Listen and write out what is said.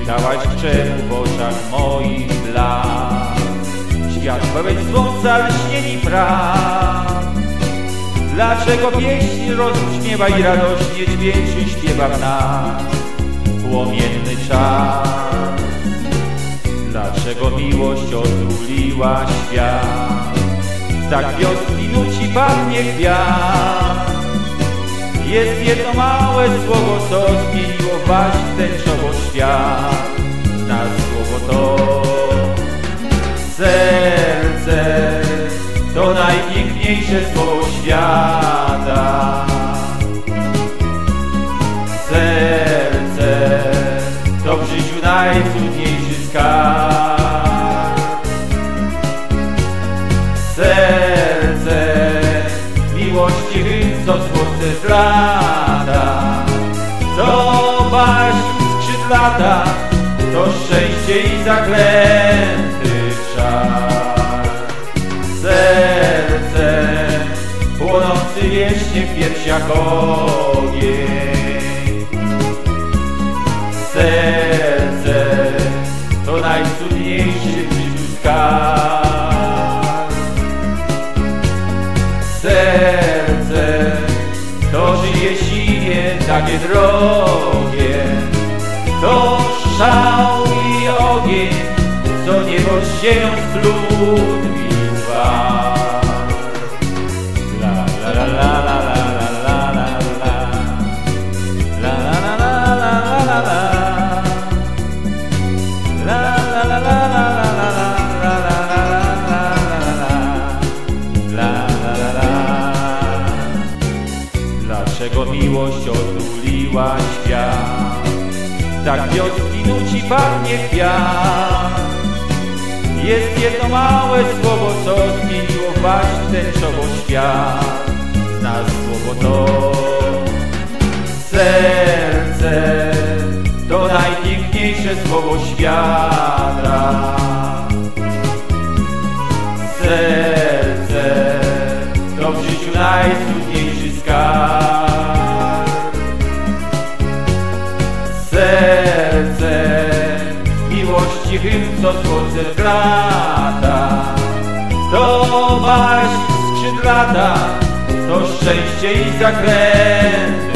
Pytałaś, czemu w oczach moich blask świat pełen słońca, lśnień i praw. Dlaczego pieśń rozbrzmiewa i radośnie dźwięczy śpiewa w nas płomienny czas? Dlaczego miłość otuliła świat? Tak wioski nuci pachnie kwiat. Jest jedno małe słowo, co zmieniło waść tęczowo świat. Na słowo to serce, to najpiękniejsze słowo świata. Serce to w życiu najcudniejszy skarb. Serce miłości co słońce zlata. To baśń skrzydlata, to szczęście i zaklęty czar. Serce płonący wiecznie w piersiach ogień. Serce to najcudniejszy w życiu skarb. Serce to żyje sinie takie drogie. To szał i ogień, co niebo z ziemią splótwi dwa. La la la la la la la la la la la la la la. Dlaczego miłość otuliła świat? Tak wioski nuci pachnie kwiat. Jest jedno małe słowo, co zmieniło waść tęczowo świat. Na słowo to serce, to najpiękniejsze słowo świata. Serce to w życiu najcudniejszy skarb. Serce miłości hymn, co słońce zlata. To baśń skrzydlata, to szczęście i zakręt.